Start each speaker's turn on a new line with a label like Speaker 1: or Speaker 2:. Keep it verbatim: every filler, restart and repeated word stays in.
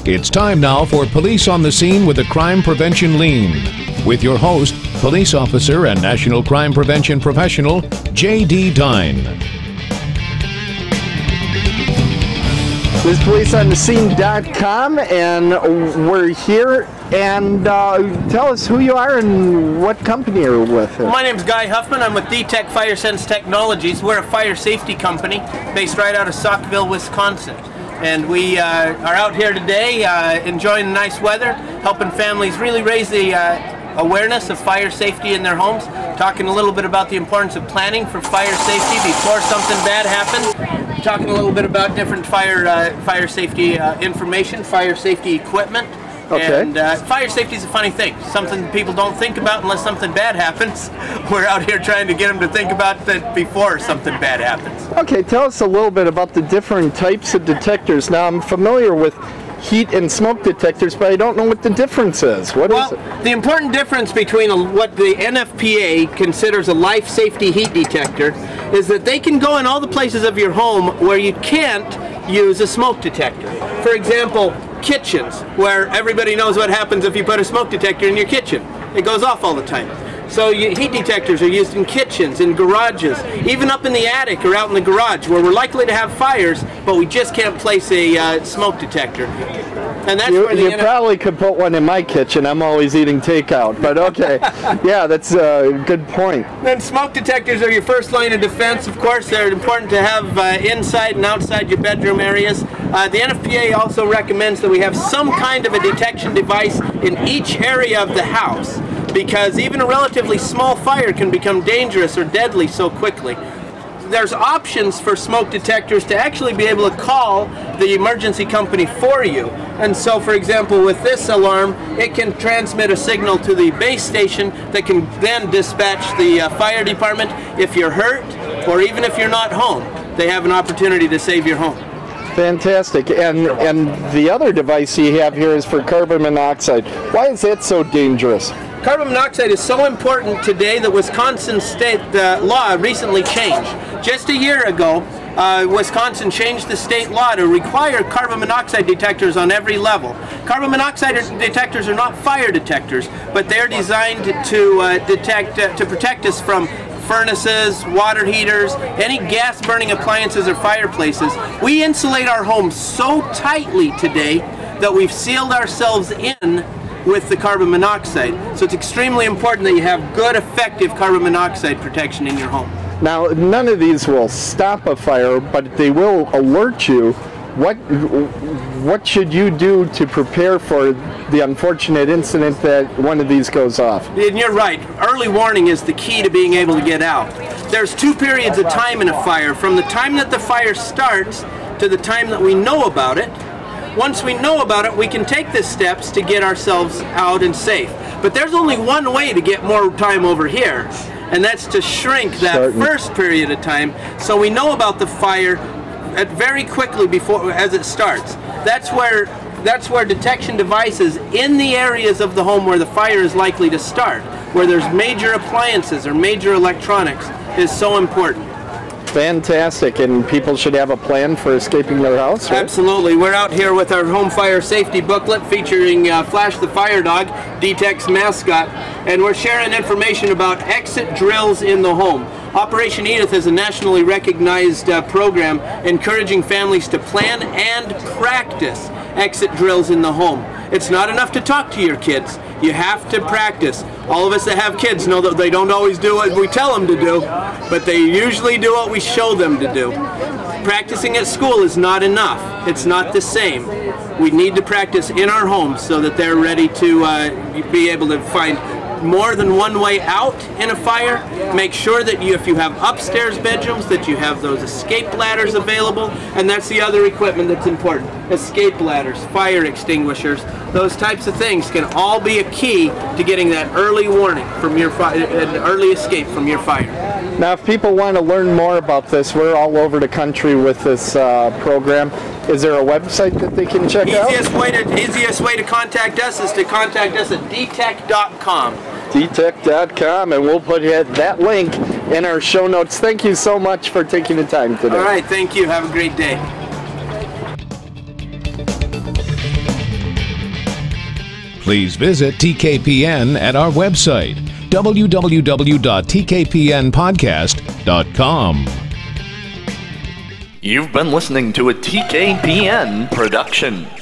Speaker 1: It's time now for Police on the Scene with a Crime Prevention Lean. With your host, Police Officer and National Crime Prevention Professional, J D Dine.
Speaker 2: This is police on the scene dot com, and we're here. And uh, tell us who you are and what company you're with.
Speaker 3: My name is Guy Huffman. I'm with DeTech Firesense Technologies. We're a fire safety company based right out of Saukville, Wisconsin. And we uh, are out here today uh, enjoying the nice weather, helping families really raise the uh, awareness of fire safety in their homes, talking a little bit about the importance of planning for fire safety before something bad happens, talking a little bit about different fire, uh, fire safety uh, information, fire safety equipment.
Speaker 2: Okay.
Speaker 3: And uh, fire safety is a funny thing, something people don't think about unless something bad happens. We're out here trying to get them to think about that before something bad happens.
Speaker 2: Okay, tell us a little bit about the different types of detectors. Now, I'm familiar with heat and smoke detectors, but I don't know what the difference is. What
Speaker 3: well,
Speaker 2: is it?
Speaker 3: The important difference between a, what the N F P A considers a life safety heat detector is that they can go in all the places of your home where you can't use a smoke detector. For example, kitchens, where everybody knows what happens if you put a smoke detector in your kitchen. It goes off all the time. So you, heat detectors are used in kitchens, in garages, even up in the attic or out in the garage where we're likely to have fires, but we just can't place a uh, smoke detector. And that's
Speaker 2: you
Speaker 3: where the
Speaker 2: you probably could put one in my kitchen. I'm always eating takeout, but okay. Yeah, that's a good point.
Speaker 3: Then smoke detectors are your first line of defense. Of course, they're important to have uh, inside and outside your bedroom areas. Uh, the N F P A also recommends that we have some kind of a detection device in each area of the house, because even a relatively small fire can become dangerous or deadly so quickly. There's options for smoke detectors to actually be able to call the emergency company for you. And so, for example, with this alarm, it can transmit a signal to the base station that can then dispatch the uh, fire department if you're hurt or even if you're not home. They have an opportunity to save your home.
Speaker 2: Fantastic. And and the other device you have here is for carbon monoxide. Why is that so dangerous?
Speaker 3: Carbon monoxide is so important today that Wisconsin state uh, law recently changed. Just a year ago, uh, Wisconsin changed the state law to require carbon monoxide detectors on every level. Carbon monoxide detectors are not fire detectors, but they're designed to uh, detect, uh, to protect us from furnaces, water heaters, any gas burning appliances or fireplaces. We insulate our homes so tightly today that we've sealed ourselves in with the carbon monoxide. So it's extremely important that you have good, effective carbon monoxide protection in your home.
Speaker 2: Now, none of these will stop a fire, but they will alert you. What what should you do to prepare for the unfortunate incident that one of these goes off?
Speaker 3: And you're right. Early warning is the key to being able to get out. There's two periods of time in a fire, from the time that the fire starts to the time that we know about it. Once we know about it, we can take the steps to get ourselves out and safe. But there's only one way to get more time over here, and that's to shrink that
Speaker 2: Starting.
Speaker 3: first period of time so we know about the fire at very quickly before as it starts. That's where that's where detection devices in the areas of the home where the fire is likely to start, where there's major appliances or major electronics, is so important.
Speaker 2: Fantastic, and people should have a plan for escaping their house, right?
Speaker 3: Absolutely. We're out here with our home fire safety booklet featuring uh, Flash the Fire Dog, DeTech's mascot, and we're sharing information about exit drills in the home. Operation Edith is a nationally recognized uh, program encouraging families to plan and practice exit drills in the home. It's not enough to talk to your kids. You have to practice. All of us that have kids know that they don't always do what we tell them to do, but they usually do what we show them to do. Practicing at school is not enough. It's not the same. We need to practice in our homes so that they're ready to uh, be able to find more than one way out in a fire. Make sure that you, if you have upstairs bedrooms, that you have those escape ladders available, and that's the other equipment that's important. Escape ladders, fire extinguishers, those types of things can all be a key to getting that early warning from your fire, an early escape from your fire.
Speaker 2: Now, if people want to learn more about this, we're all over the country with this uh, program. Is there a website that they can check
Speaker 3: easiest
Speaker 2: out?
Speaker 3: Way to, easiest way to contact us is to contact us at D tech dot com.
Speaker 2: D tech dot com, and we'll put that link in our show notes. Thank you so much for taking the time today.
Speaker 3: All right, thank you. Have a great day.
Speaker 1: Please visit T K P N at our website, w w w dot t k p n podcast dot com.
Speaker 4: You've been listening to a T K P N production.